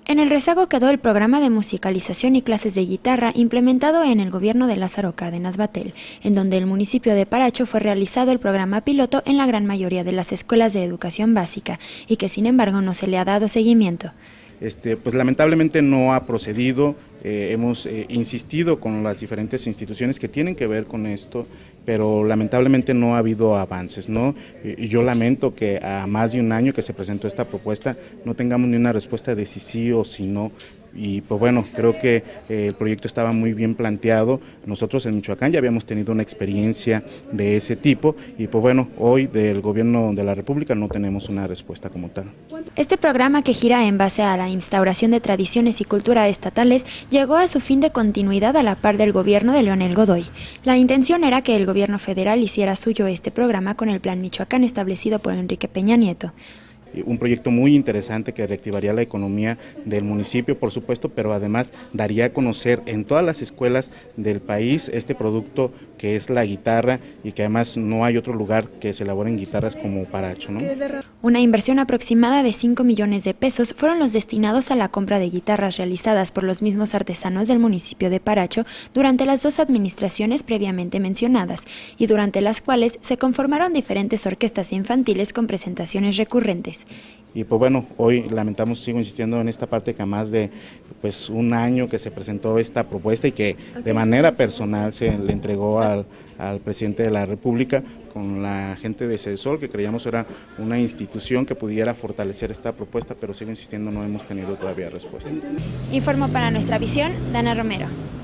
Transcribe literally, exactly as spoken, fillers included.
En el rezago quedó el programa de musicalización y clases de guitarra implementado en el gobierno de Lázaro Cárdenas Batel, en donde el municipio de Paracho fue realizado el programa piloto en la gran mayoría de las escuelas de educación básica y que sin embargo no se le ha dado seguimiento. Este, pues lamentablemente no ha procedido, eh, hemos eh, insistido con las diferentes instituciones que tienen que ver con esto, pero lamentablemente no ha habido avances, ¿no? Y yo lamento que a más de un año que se presentó esta propuesta no tengamos ni una respuesta de si sí o si no. Y pues bueno, creo que eh, el proyecto estaba muy bien planteado. Nosotros en Michoacán ya habíamos tenido una experiencia de ese tipo y pues bueno, hoy del gobierno de la República no tenemos una respuesta como tal. Este programa, que gira en base a la instauración de tradiciones y cultura estatales, llegó a su fin de continuidad a la par del gobierno de Leonel Godoy. La intención era que el gobierno federal hiciera suyo este programa con el Plan Michoacán establecido por Enrique Peña Nieto. Un proyecto muy interesante que reactivaría la economía del municipio, por supuesto, pero además daría a conocer en todas las escuelas del país este producto que es la guitarra y que además no hay otro lugar que se elaboren guitarras como Paracho, ¿no? Una inversión aproximada de cinco millones de pesos fueron los destinados a la compra de guitarras realizadas por los mismos artesanos del municipio de Paracho durante las dos administraciones previamente mencionadas y durante las cuales se conformaron diferentes orquestas infantiles con presentaciones recurrentes. Y pues bueno, hoy lamentamos, sigo insistiendo en esta parte que a más de pues un año que se presentó esta propuesta y que de manera personal se le entregó al, al presidente de la República con la gente de CEDESOL, que creíamos era una institución que pudiera fortalecer esta propuesta, pero sigo insistiendo, no hemos tenido todavía respuesta. Informo para Nuestra Visión, Dana Romero.